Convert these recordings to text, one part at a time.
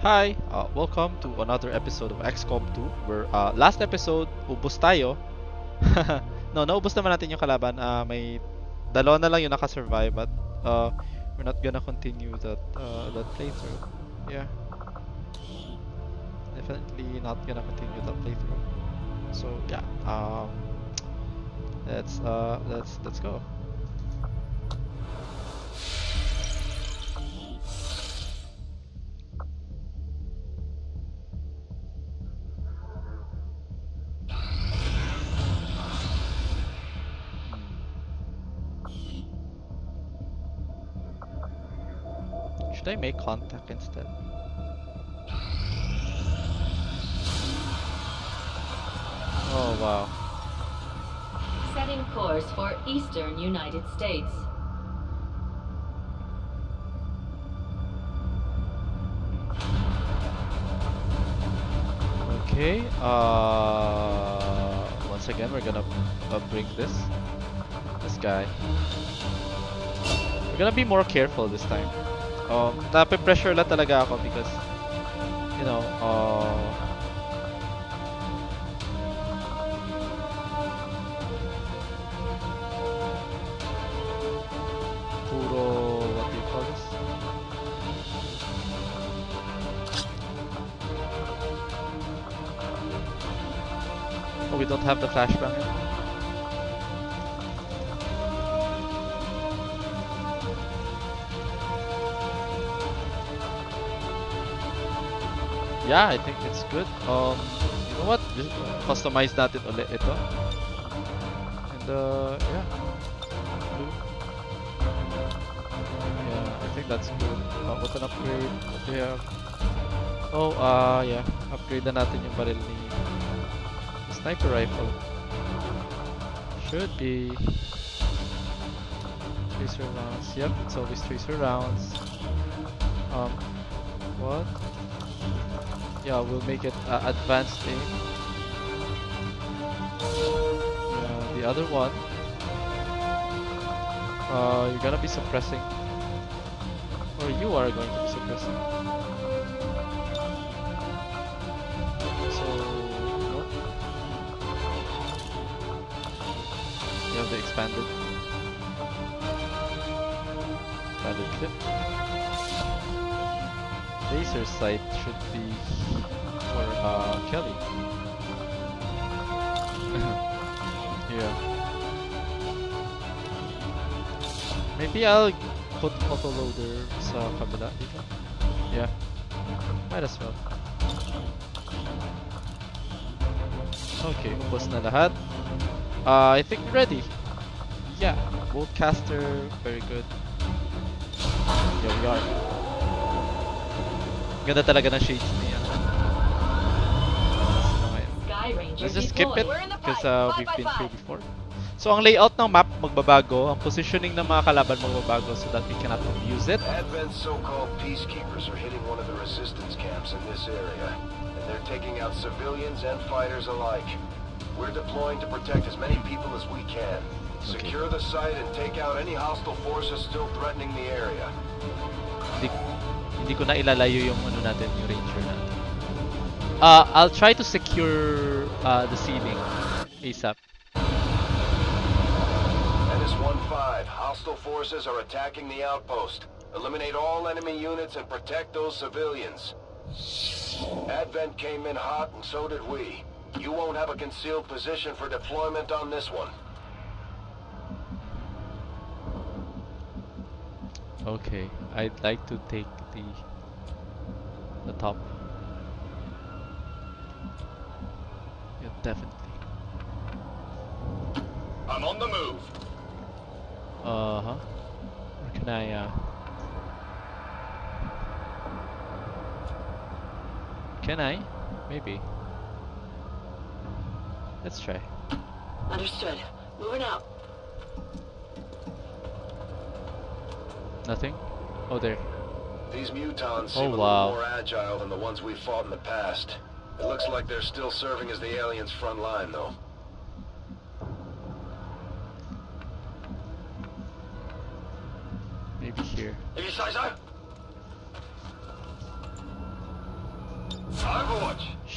Hi, welcome to another episode of XCOM 2 where last episode, ubos tayo. No, naubos naman natin yung kalaban. May dalawa na lang yung nakasurvive but we're not gonna continue that playthrough. Yeah, definitely not gonna continue that playthrough. So yeah, let's go. Should I make contact instead? Oh wow. Setting course for eastern United States. Okay, once again we're gonna bring this guy. We're gonna be more careful this time. Nape-pressure lang talaga ako because, you know, puro, what do you call this? Oh, we don't have the flashbang yet. Yeah, I think it's good. You know what? Just customize natin ulit ito. And yeah. Yeah, I think that's good. Weapon upgrade. What do you have? Oh, yeah. Upgrade na natin yung baril ni sniper rifle. Should be tracer rounds. Yep, it's always tracer rounds. What? Yeah, we'll make it advanced aim. Yeah, the other one. You're gonna be suppressing. Or you are going to be suppressing. So, what? You have the expanded clip. Laser sight should be for Kelly. Yeah. Maybe I'll put autoloader sa kabila dito. Yeah. Might as well. Okay, ubos na lahat. I think we're ready. Yeah, Boltcaster, very good. Here we are. Ganda talaga ng shades niya. Let's just skip it because we've been through before. So ang layout ng map magbabago, ang positioning ng mga kalaban magbabago so that we cannot abuse it. Advent's so-called peacekeepers are hitting one of the resistance camps in this area, and they're taking out civilians and fighters alike. We're deploying to protect as many people as we can. Secure the site and take out any hostile forces still threatening the area. Hindi ko na ilalayo yung ano natin, yung ranger natin. I'll try to secure the ceiling ASAP. NS-15, hostile forces are attacking the outpost. Eliminate all enemy units and protect those civilians. Advent came in hot and so did we. You won't have a concealed position for deployment on this one. Okay, I'd like to take the top. Yeah, definitely. I'm on the move. Or can I Can I? Maybe. Let's try. Understood. Moving out. Nothing? Oh, there. These mutons seem a little more agile than the ones we've fought in the past. It looks like they're still serving as the aliens' front line, though. Maybe here.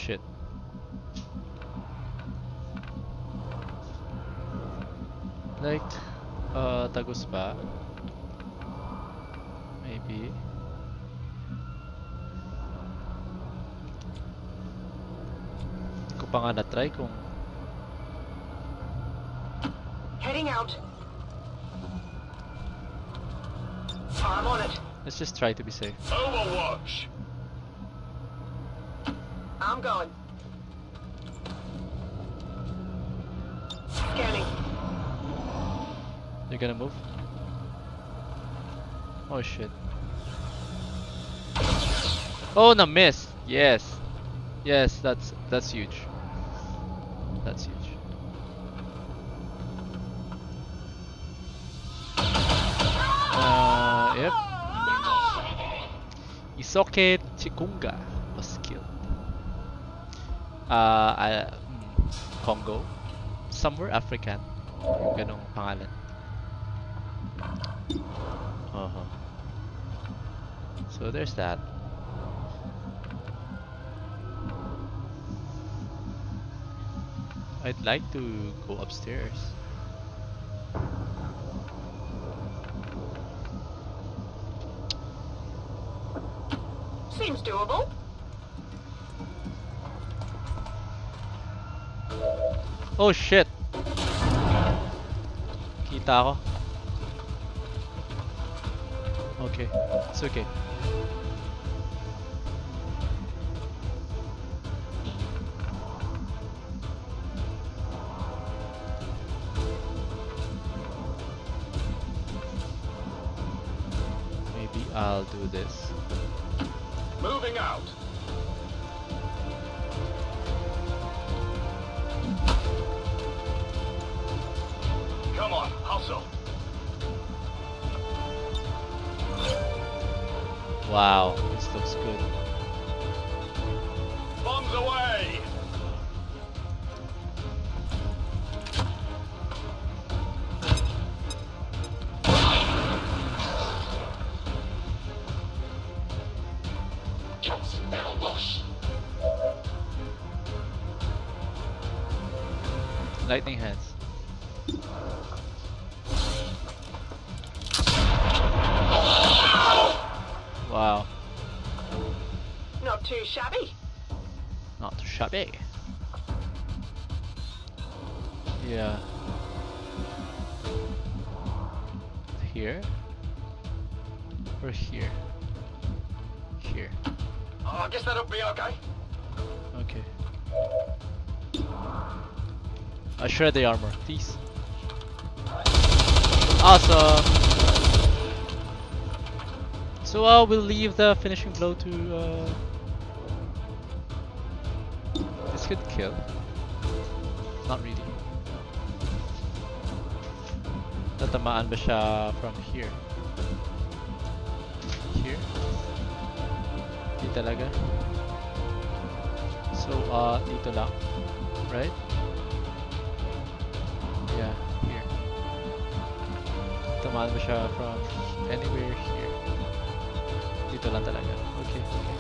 shit. Like, Tagus ba? Maybe. Hindi ko pa nga na-try kung... Heading out. I'm on it. Let's just try to be safe. Overwatch! I'm going. Scanning. You're gonna move? Oh shit. Oh, na miss! Yes! Yes, that's huge. That's huge. Yep. Isoke Chikunga was killed. Congo? Somewhere African. Ganong pangalan. So there's that. I'd like to go upstairs. Seems doable. Oh shit! Kita ako. Okay, it's okay. Maybe I'll do this. Moving out. Come on, hustle. Wow, this looks good. Bombs away. Lightning hands. Wow, Not too shabby. not too shabby. Yeah. Here? Or here? Here. Oh, I guess that'll be okay. Okay. Shred the armor, please. Awesome! So we'll leave the finishing blow to this could kill. Not really. Tatamaan ba siya from here? Here? Di talaga. So dito lang, right? Yeah, here. Tamaan ba siya from anywhere here? Dito lang talaga. Okay, okay.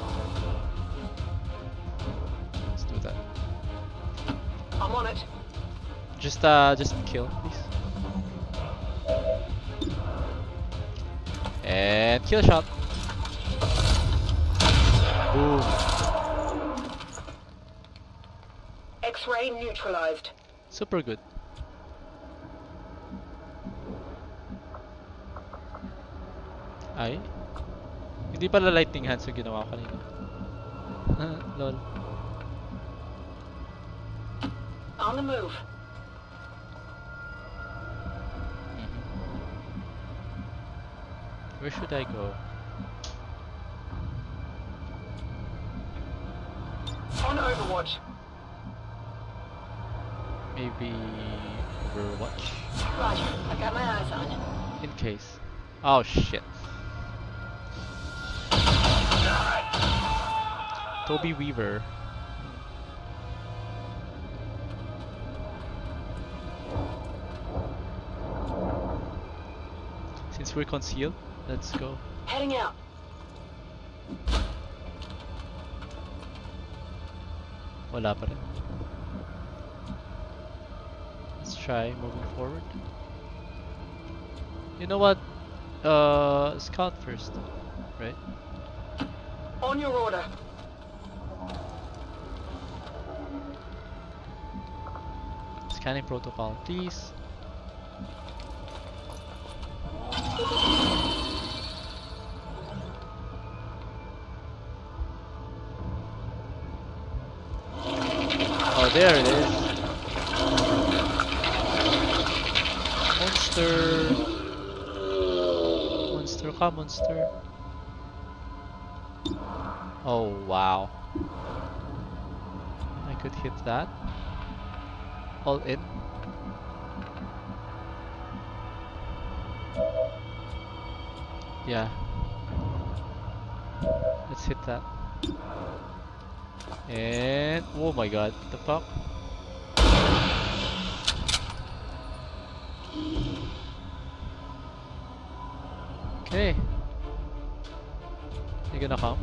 Let's do that. I'm on it. Just kill, please. And kill shot. Boom. X-ray neutralized. Super good. Ay? Hindi pala lightning hands yung ginawa ko kanina. Lol. On the move. Where should I go? On Overwatch. Maybe Overwatch? Roger. I got my eyes on. In case. Oh shit. Toby Weaver. Since we're concealed, let's go. Heading out. Wala pa rin. Let's try moving forward. You know what? Scout first, right? On your order. Scanning protocol, please. Oh, there it is. Monster. Monster, come monster. Oh, wow. I could hit that. All in. Yeah. Let's hit that. And oh my god, the fuck? Okay. You gonna come?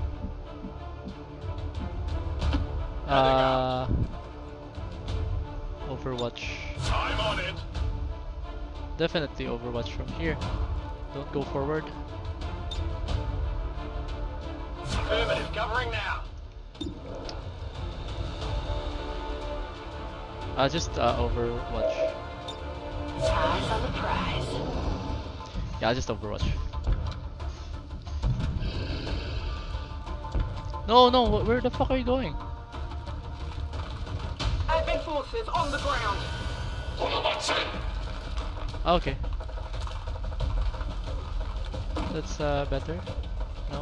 Overwatch. I'm on it. Definitely Overwatch from here. Don't go forward. Affirmative, covering now. Just Overwatch. Eyes on the prize. Yeah, just Overwatch. No, no, where the fuck are you going? Advent forces on the ground. Okay. That's better. No?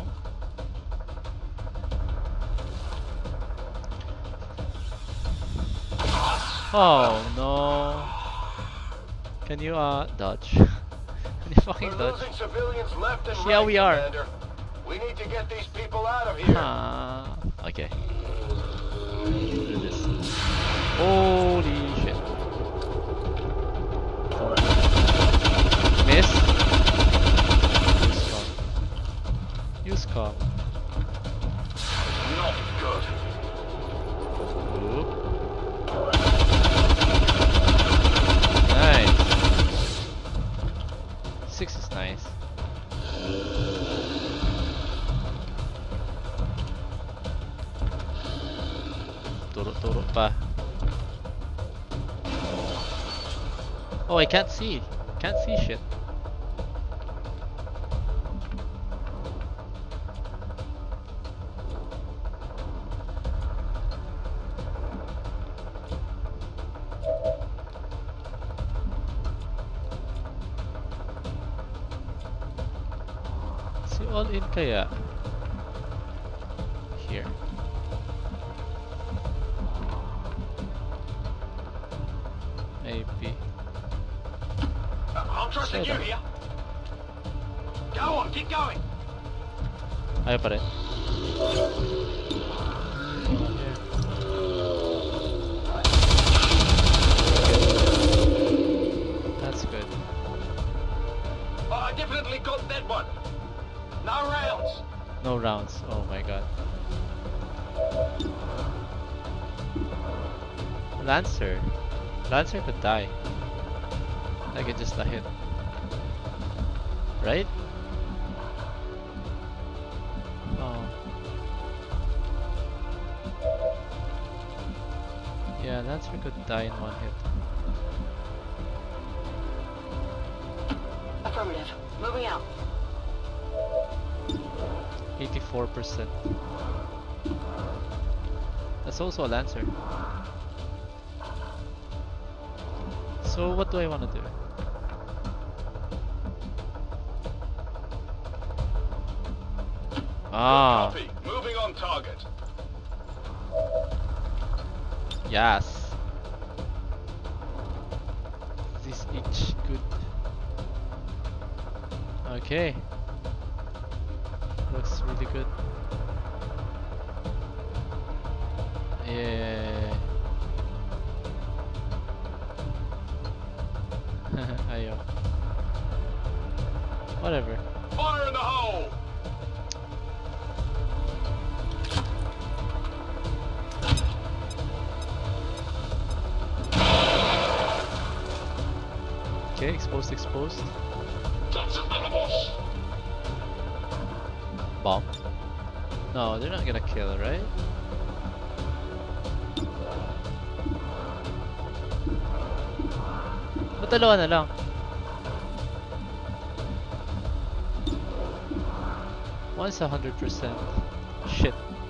Oh no. Can you dodge? Can you fucking We're dodge? losing civilians left and See how right, we are. Commander. We need to get these people out of here. Okay. Do this. Holy shit. Miss. Use call. Not good. Oop. Nice. 6 is nice. Turo pa. Oh, I can't see. Can't see shit. Si all in kaya? Here. Maybe. I'm trusting you Shut up. here. Go on, keep going. Ayaw pa rin. That's good. I definitely got that one. No rounds. No rounds. Oh my god. Lancer. Lancer could die. Like it just a hit. Right? Oh. Yeah, Lancer could die in one hit. Affirmative. Moving out. 84%. That's also a Lancer. So what do I want to do? Ah, Copy. Moving on target. yes. This each good. Okay. Looks really good. Yeah. Ayaw. Whatever. Fire in the hole. Okay, exposed, exposed. Bomb. No, they're not gonna kill, right? Ba't dalawa na lang? One's 100%. Shit.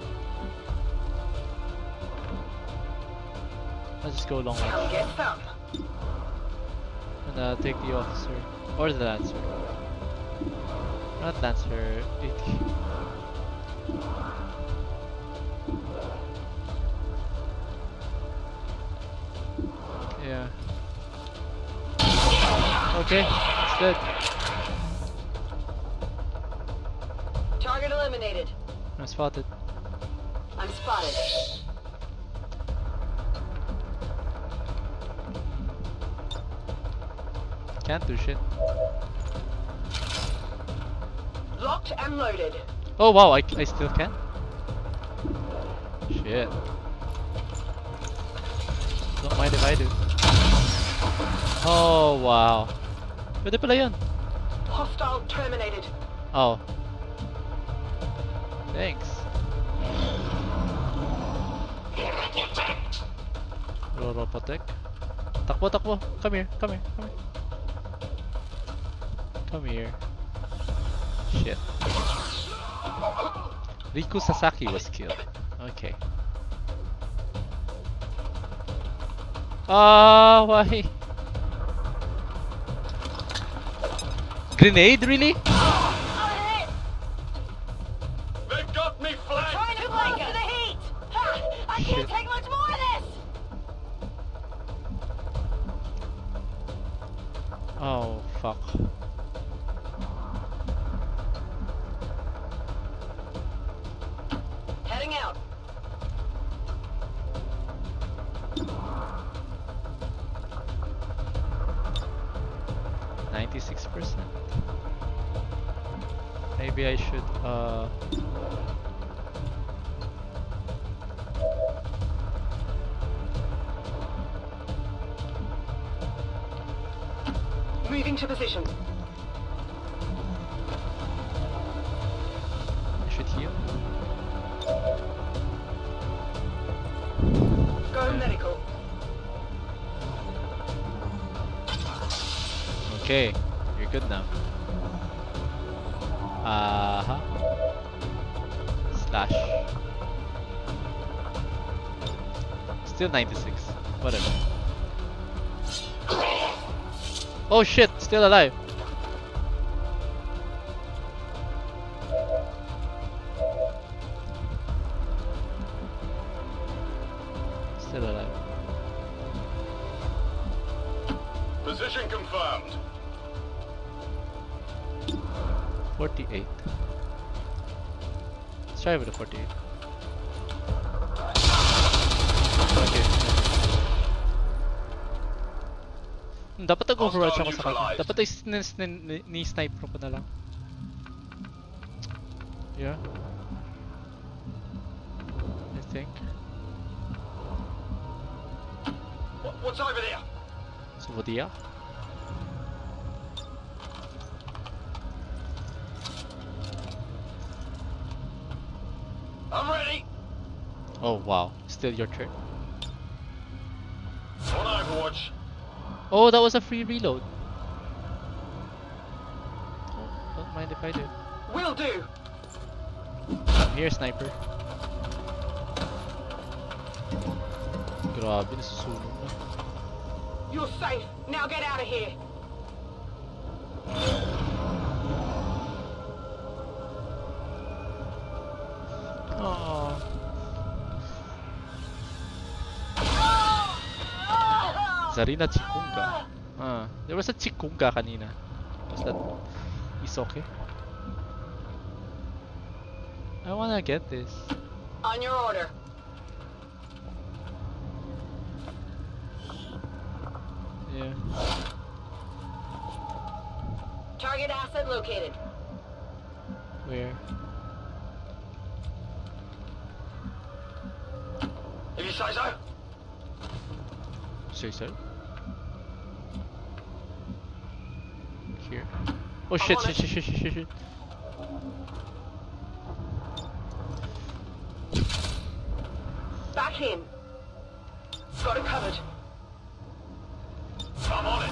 I'll just go long Come range. get some. And take the officer. Or the lancer. Not lancer, AT. Yeah. Okay, it's dead. Target eliminated. I'm spotted. I'm spotted. Can't do shit. Locked and loaded. Oh wow, I still can? Shit. Don't mind if I do. Oh wow. Pwede pala yun. Hostile terminated. Oh. Thanks. Robotech. Takbo, takbo. Come here, come here, come here. Come here. Shit. Riku Sasaki was killed. Okay. Why? Grenade, really? They've got me flanked! Trying to close to the heat. Ha! I Shit. can't take much more of this. Oh, fuck. Heading out. %. Maybe I should Moving to position. I should heal. Go medical. Okay, you're good now. Slash. Still 96. Whatever. Oh shit, still alive. Still alive. Position confirmed. 48. Let's try with the 48. Okay. Dapat nag-overwatch ako sa kanya. Dapat ni-sniper ko na lang. Yeah. I think. What's over there? Suvodia? I'm ready. Oh wow, still your turn. On Overwatch. Oh, that was a free reload. Oh, don't mind if I do. Will do. I'm here, sniper. Grabe, nasusunog na. You're safe. Now get out of here. Oh. Zarina Chikunga. There was a Chikunga kanina. Was that Isoke? I wanna get this. On your order. Yeah. Target asset located. Where? If you say so. Say so. Oh shit, shit, shit, shit, shit, shit, shit. Back in. Got it covered. I'm on it.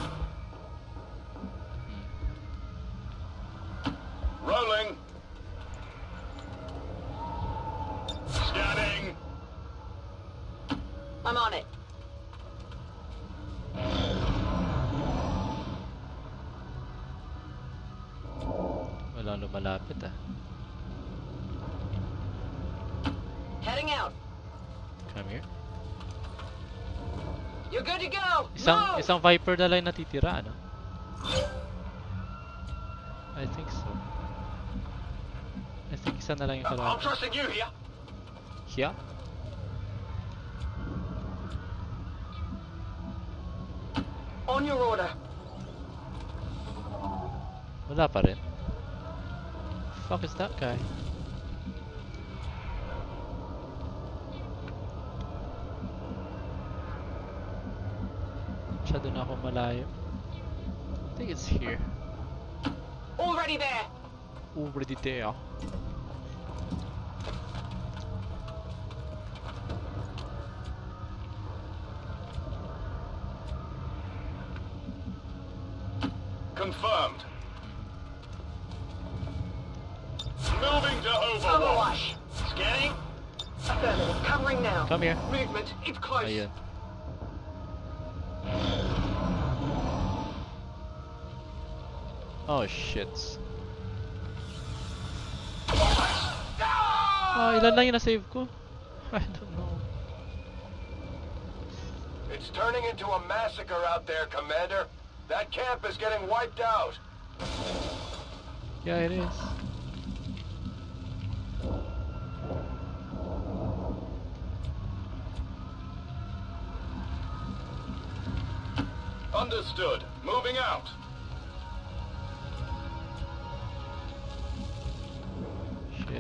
Rolling. Scanning. I'm on it. Walang lumalapit ah. Heading out. Come here. You're good to go. Move! Isang Viper na lang yung natitira, ano? I think so. I think isa na lang yung I'm kalaban. trusting you here. Here? On your order. Wala pa rin. Fuck is that guy? Masyado na ako malayo. I think it's here. Already there. Already there. Confirmed. Moving to Overwatch. Overwatch. Scanning. Affirmative. Covering now. Come here. Movement. It's close. Ayun. Oh shit. Ah, ilan lang yung na-save ko? I don't know. It's turning into a massacre out there, Commander. That camp is getting wiped out. Yeah, it is. Understood. Moving out. Shit.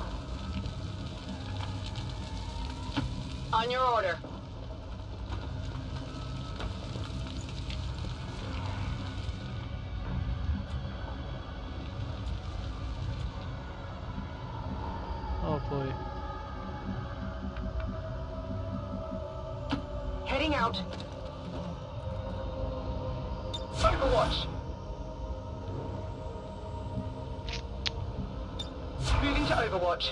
On your order. Oh boy. Heading out. Overwatch. Moving to Overwatch.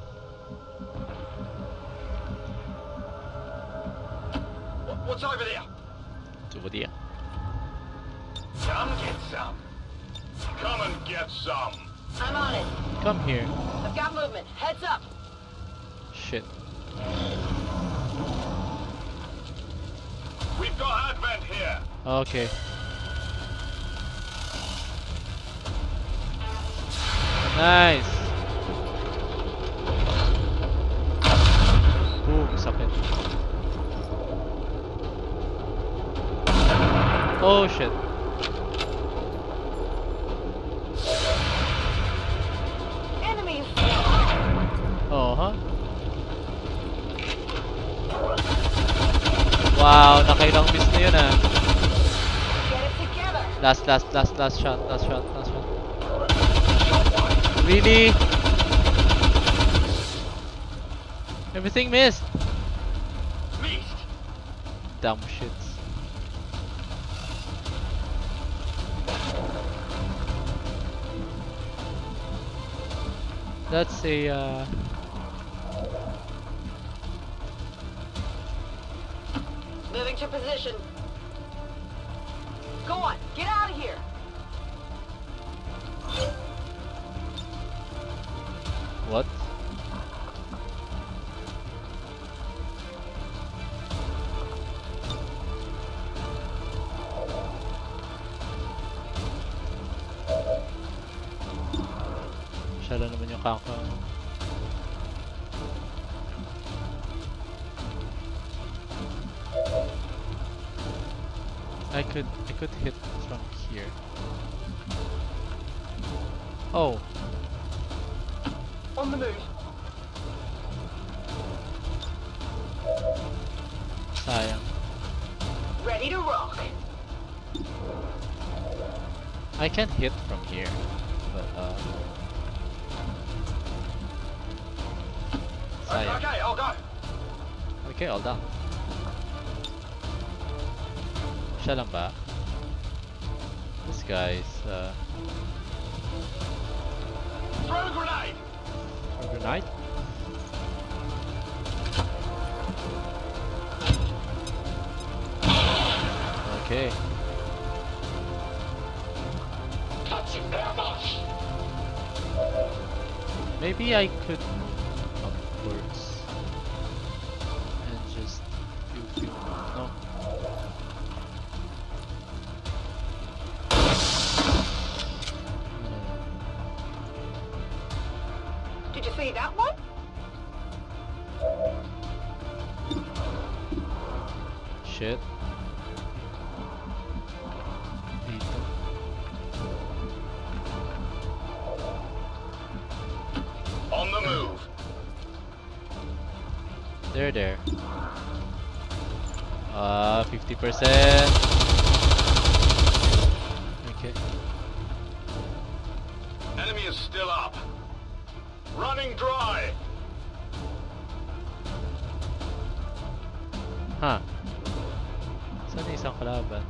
What's over there? Over there. Come get some. Come and get some. I'm on it. Come here. I've got movement. Heads up. Shit. We've got Advent here. Okay. Nice. Boom, sakit. Oh shit. Enemies. Oh, huh? Wow, nakailang miss na yun ah. Get it together. Last shot. Really? Everything missed. Missed. Dumb shits. That's a Moving to position. Go on. Get out of here. what? Siya lang naman yung kaka. I could hit from here. Oh, On the move. sayang. Ready to rock. I can hit from here, but sayang. Okay, I'll go. Okay, all done. Siya lang ba? This guy's Throw a grenade. a grenade. Okay. Maybe I could move upwards and just pew. No. Did you see that one? Shit. Dito. On the move. There. 50%. Okay. Enemy is still up. Running dry. Ha. Saan yung isang kalaban?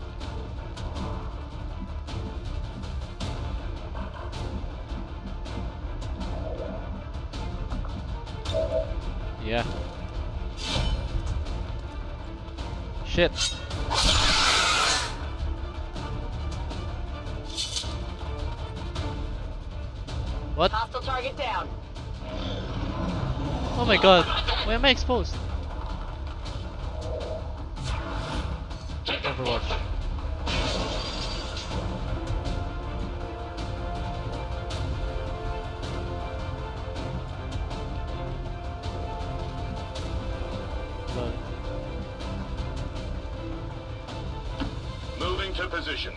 Yeah. Shit. What? Hostile target down. Oh my god. Why am I exposed? Overwatch. Lol. Moving to position.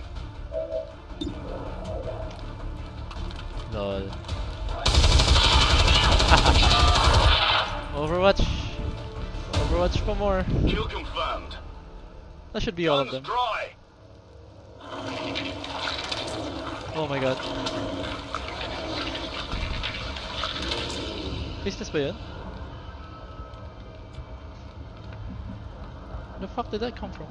Lol. Overwatch. Overwatch for more. Kill confirmed. That should be all of Guns them. dry. Oh my god. Business ba yun? Where the fuck did that come from?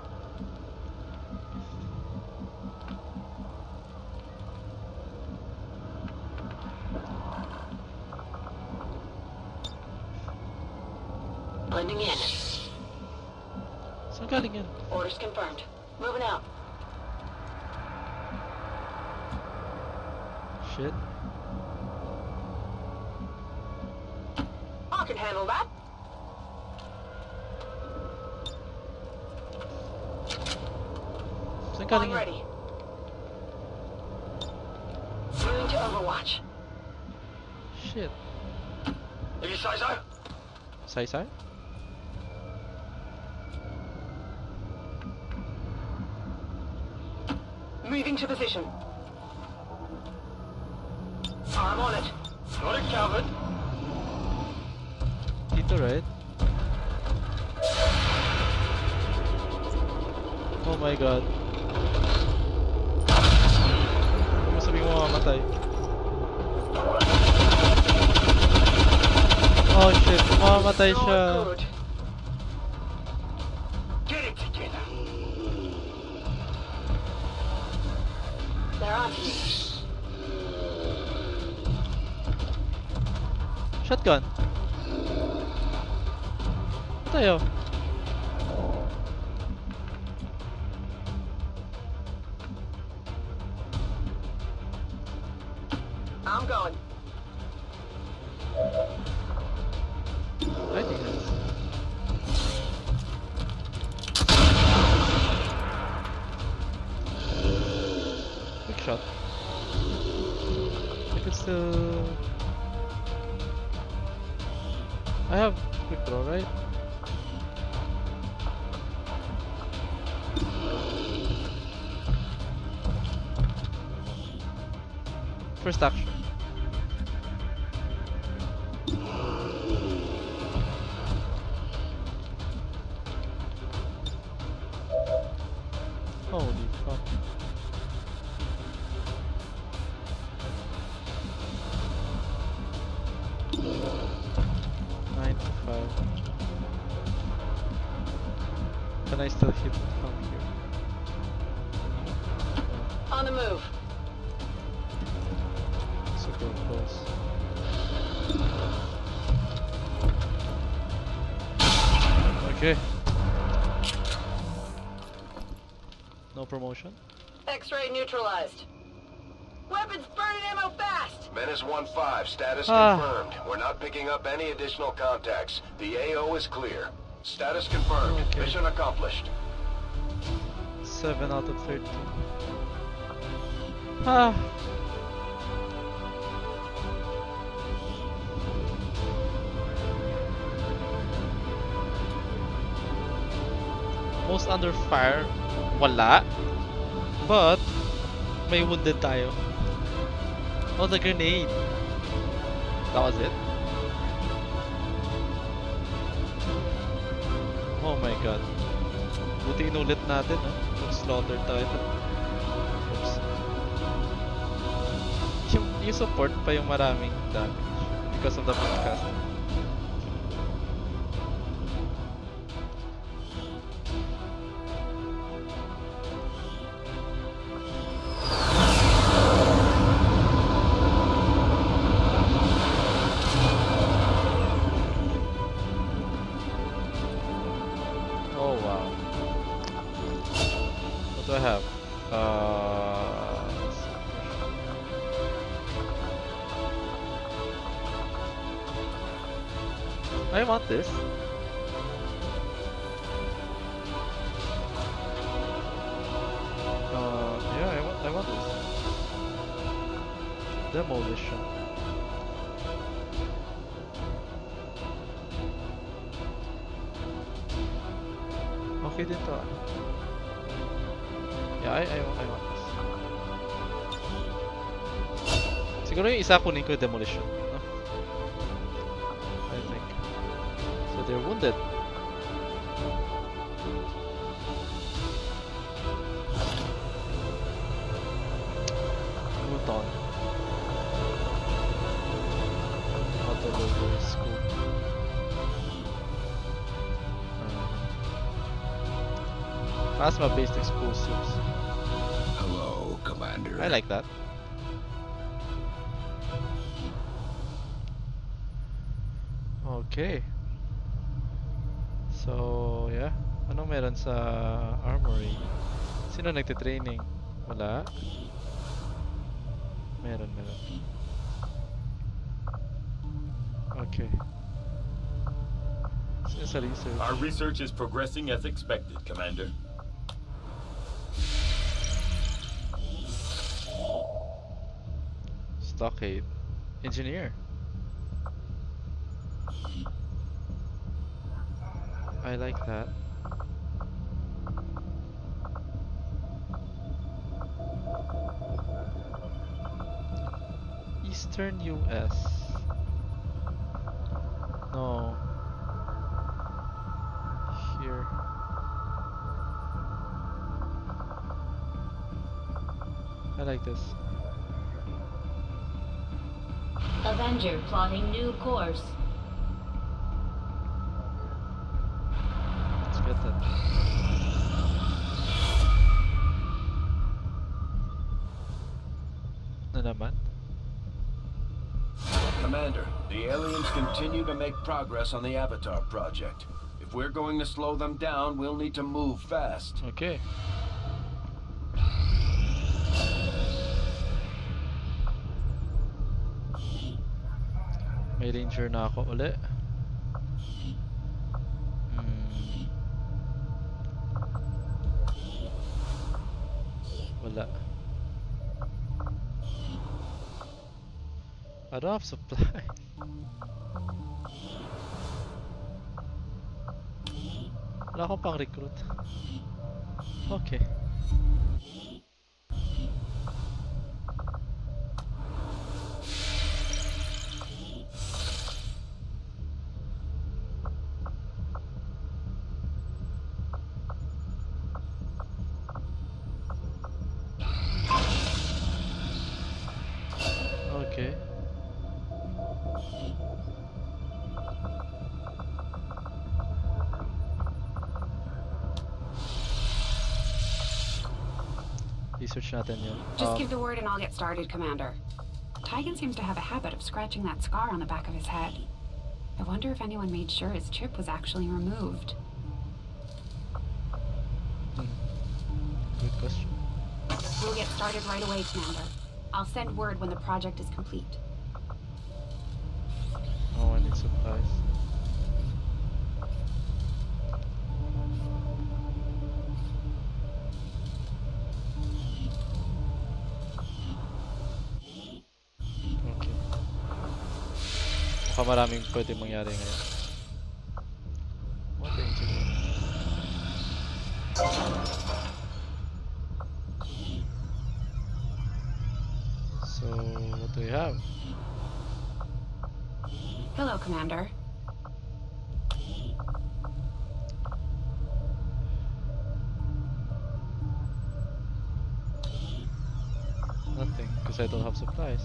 Blending in. Saan galing yan? Orders confirmed. Moving out. Shit. I can handle that. Saan galing Calling yan? ready. Moving to Overwatch. Shit. If you say so. Sai? Moving to position. I'm on it. Got it covered. Dito, right? Oh my god. Huwag mo sabihin mo mamamatay. Oh shit, mamamatay siya. You're good. Get it together. They're on to you. Shotgun. Tayo. I'm going. I think that's... Quick shot. I could still... I have quick draw, right? First action. Holy fuck. Can I still hit from here? On the move. Super close. Okay. No promotion? X-ray neutralized. Weapons burning ammo fast! Menace 1-5, status Ah. confirmed. We're not picking up any additional contacts. The AO is clear. Status confirmed. Okay. Mission accomplished. 7 out of 13. Ah. Most under fire, wala. But may wounded tayo. Oh, the grenade. That was it. Oh my god. Buti inulit natin, no? Slaughter tayo. Oops. Yung support pa yung maraming damage because of the podcast. Oh wow. What do I have? I want this. Yeah, I want this. Demolition. Okay din to. Yeah, I want this. Siguro yung isa kunin ko yung demolition, no? I think. So they're wounded. Move on. Auto loader is cool. Plasma-based explosives. Hello, Commander. I like that. Okay. So, yeah. Anong meron sa armory? Sino nagtitraining? Wala. Meron. Okay. Sino sa research? Our research is progressing as expected, Commander. Stockade. Engineer. I like that. Eastern US. No. Here. I like this. Avenger plotting new course. Let's get that. Na naman? Commander, the aliens continue to make progress on the Avatar project. If we're going to slow them down, we'll need to move fast. Okay. May ranger na ako uli. Wala. I don't have supply. Wala akong pang recruit. Okay. Okay. research natin yun. Just give the word and I'll get started, Commander. Tygan seems to have a habit of scratching that scar on the back of his head. I wonder if anyone made sure his chip was actually removed. Good question. We'll get started right away, Commander. I'll send word when the project is complete. Oh, I need supplies. Okay. Mukhang maraming pwede mangyari ngayon. What the engineer? So, what do we have? Hello, Commander. Nothing, because I don't have supplies.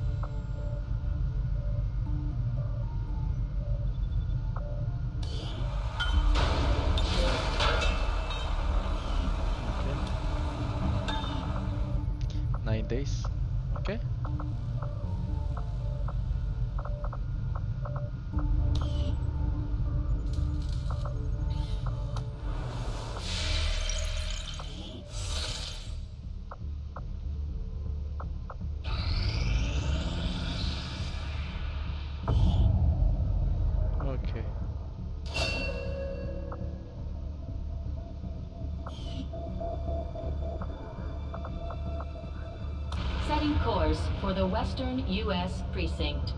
Okay. 9 days. Okay. Okay. Setting course for the Western U.S. Precinct.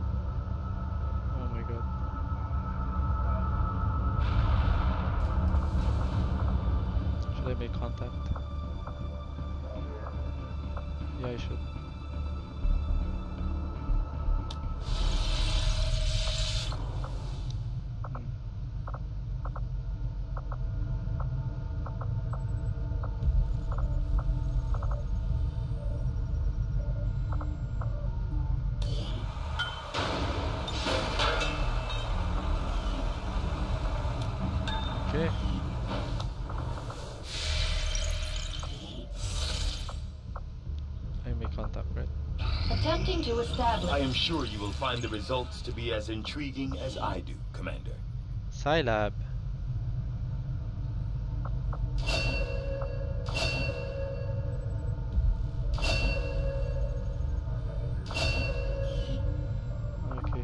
Oh my god. Should I make contact? Yeah, I should. Okay. I make contact, right? Attempting to establish. I am sure you will find the results to be as intriguing as I do, Commander. Scilab. Okay.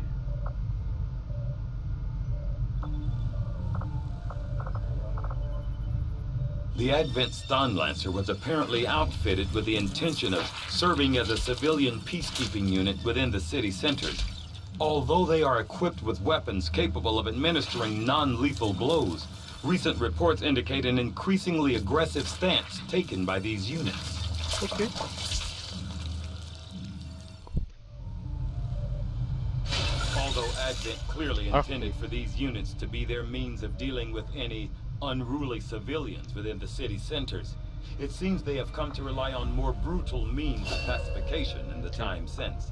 The Advent Stonlancer was apparently outfitted with the intention of serving as a civilian peacekeeping unit within the city centers. Although they are equipped with weapons capable of administering non-lethal blows, recent reports indicate an increasingly aggressive stance taken by these units. Okay. Although Advent clearly intended for these units to be their means of dealing with any unruly civilians within the city centers, it seems they have come to rely on more brutal means of pacification in the time since.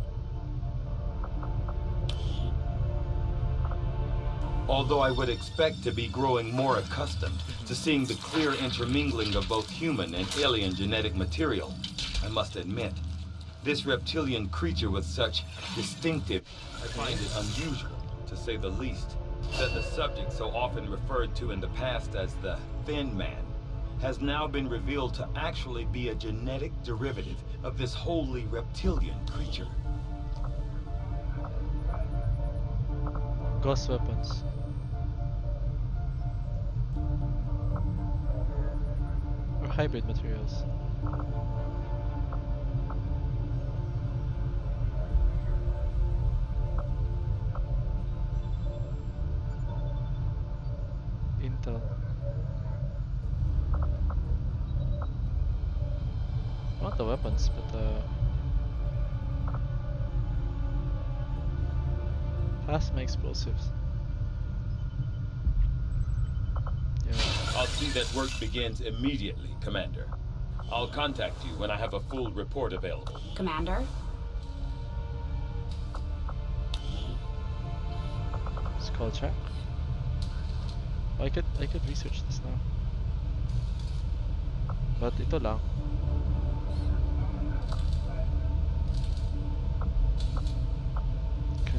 Although I would expect to be growing more accustomed to seeing the clear intermingling of both human and alien genetic material, I must admit, this reptilian creature with such distinctive, I find it unusual, to say the least, that the subject so often referred to in the past as the Thin Man has now been revealed to actually be a genetic derivative of this wholly reptilian creature. Ghost weapons. Or hybrid materials. Intel. Not the weapons, but plasma explosives. Yeah. I'll see that work begins immediately, Commander. I'll contact you when I have a full report available. Commander? Skull check. I could research this now. But ito lang.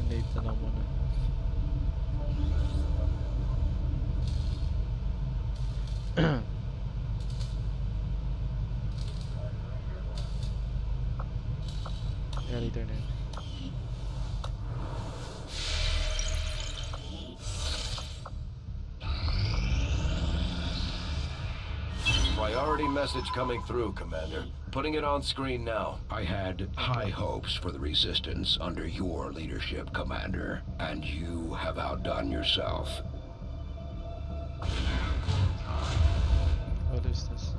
Eliminate na lang muna. Yeah, later na yun. Priority message coming through, Commander. Putting it on screen now. I had high hopes for the Resistance under your leadership, Commander, and you have outdone yourself. What is this?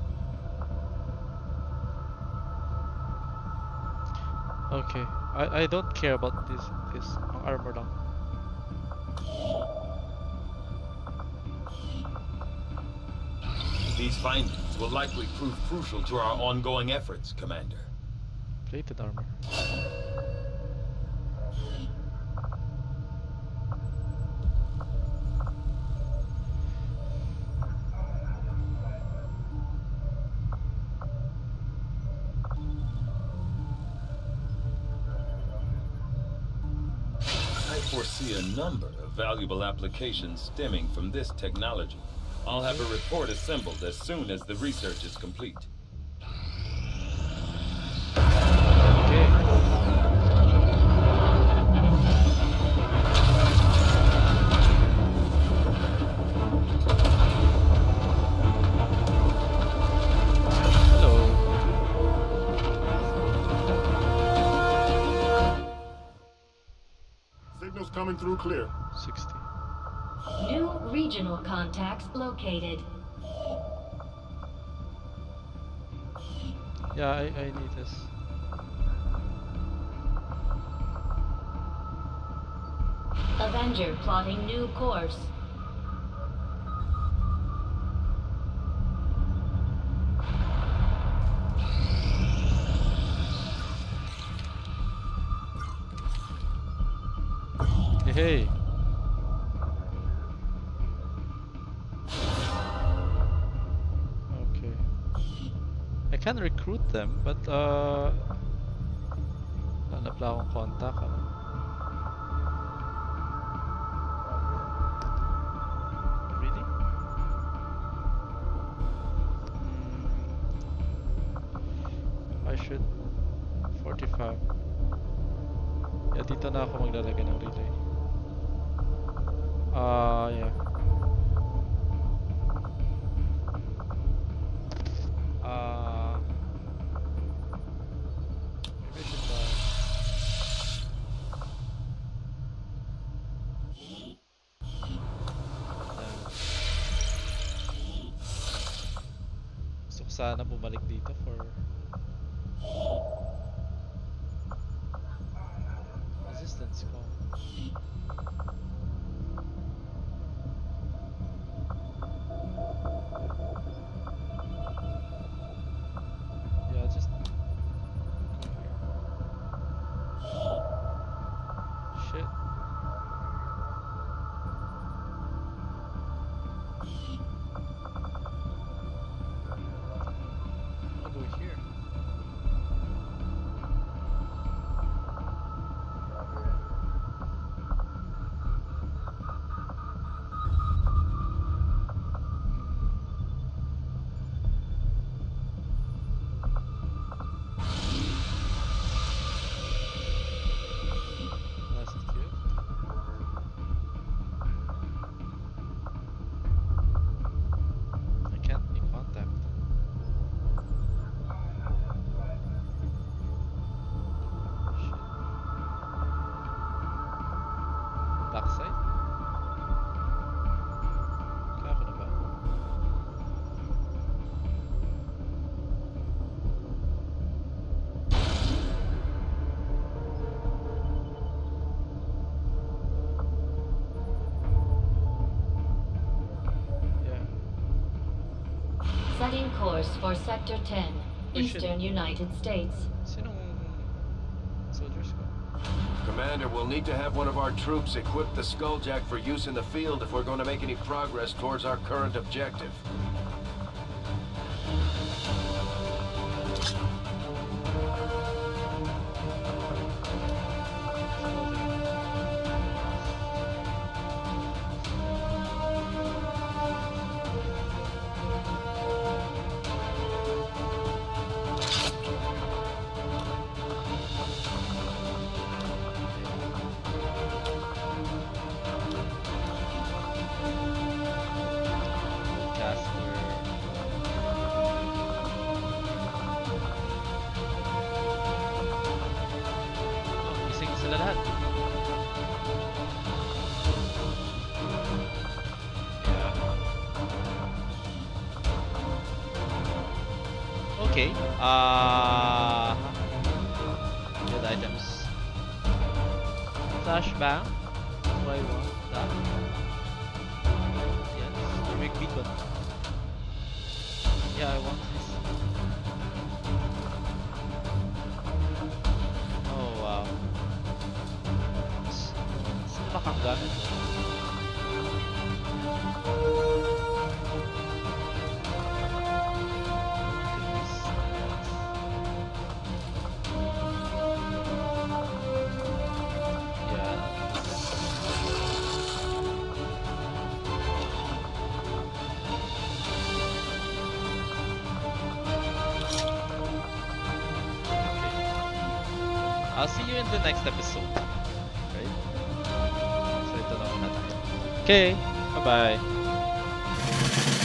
Okay, I don't care about this. Ang armor lang. These findings will likely prove crucial to our ongoing efforts, Commander. Plated armor. I foresee a number of valuable applications stemming from this technology. I'll have a report assembled as soon as the research is complete. Okay. Hello. Signals coming through clear. 60. New regional contacts located. Yeah, I need this. Avenger plotting new course. Hey. Okay. I can recruit them, but hanap lang akong contact, ano? Really? I should 45. Yeah, dito na ako maglalagay ng relay. Yeah. Maybe I should buy. Gusto ko sana bumalik dito for resistance ko. Yeah, just go here. Shit. I'll go here. That's good. I can't make contact. Shit. Backside? Kaya ako na ba? Yeah. Setting course for Sector 10, Oh, shit. Eastern United States. Sinong soldiers ko? Commander, we'll need to have one of our troops equip the Skulljack for use in the field if we're going to make any progress towards our current objective. Soldier. Okay. Good items. Flashbang. Do I want that? Yes. Remake beacon. Yeah, I want this. Oh wow. Saan makanggamit? I'll see you in the next episode. Right? So ito na muna tayo. Okay, bye-bye.